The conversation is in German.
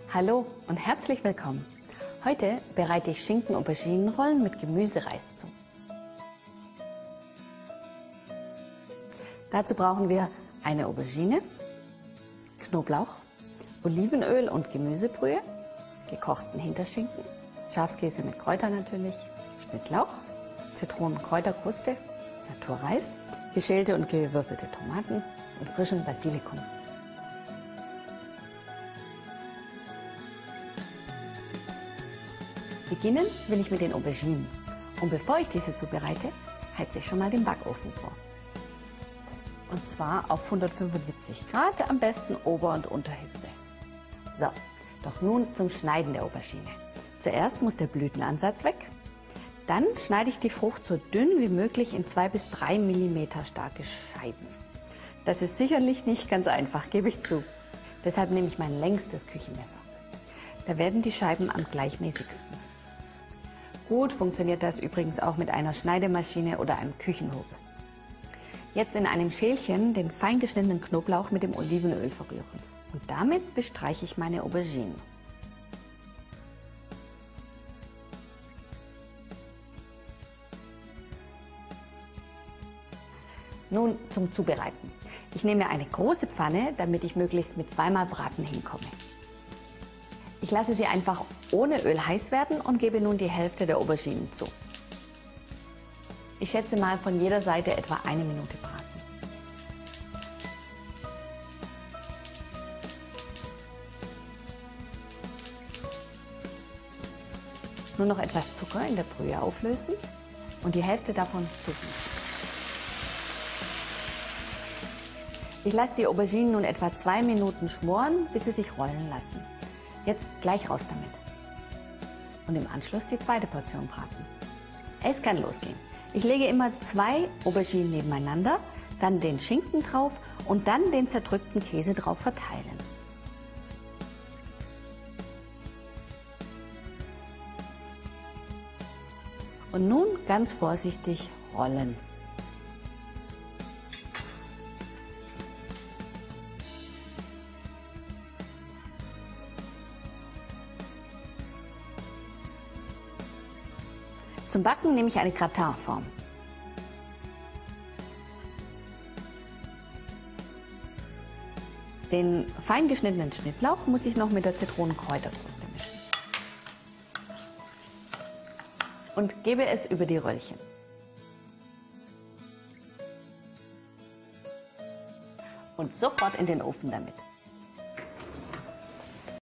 Hallo und herzlich willkommen. Heute bereite ich Schinken-Auberginenrollen mit Gemüsereis zu. Dazu brauchen wir eine Aubergine, Knoblauch, Olivenöl und Gemüsebrühe, gekochten Hinterschinken, Schafskäse mit Kräutern natürlich, Schnittlauch, Zitronenkräuterkruste, Naturreis, geschälte und gewürfelte Tomaten und frischen Basilikum. Beginnen will ich mit den Auberginen. Und bevor ich diese zubereite, heize ich schon mal den Backofen vor. Und zwar auf 175 Grad, am besten Ober- und Unterhitze. So, doch nun zum Schneiden der Aubergine. Zuerst muss der Blütenansatz weg. Dann schneide ich die Frucht so dünn wie möglich in 2 bis 3 mm starke Scheiben. Das ist sicherlich nicht ganz einfach, gebe ich zu. Deshalb nehme ich mein längstes Küchenmesser. Da werden die Scheiben am gleichmäßigsten. Gut funktioniert das übrigens auch mit einer Schneidemaschine oder einem Küchenhobel. Jetzt in einem Schälchen den fein geschnittenen Knoblauch mit dem Olivenöl verrühren. Und damit bestreiche ich meine Auberginen. Nun zum Zubereiten. Ich nehme eine große Pfanne, damit ich möglichst mit zweimal Braten hinkomme. Ich lasse sie einfach ohne Öl heiß werden und gebe nun die Hälfte der Auberginen zu. Ich schätze mal von jeder Seite etwa 1 Minute braten. Nur noch etwas Zucker in der Brühe auflösen und die Hälfte davon zugießen. Ich lasse die Auberginen nun etwa 2 Minuten schmoren, bis sie sich rollen lassen. Jetzt gleich raus damit. Und im Anschluss die zweite Portion braten. Es kann losgehen. Ich lege immer 2 Auberginen nebeneinander, dann den Schinken drauf und dann den zerdrückten Käse drauf verteilen. Und nun ganz vorsichtig rollen. Zum Backen nehme ich eine Gratinform. Den fein geschnittenen Schnittlauch muss ich noch mit der Zitronenkräuterkruste mischen. Und gebe es über die Röllchen. Und sofort in den Ofen damit.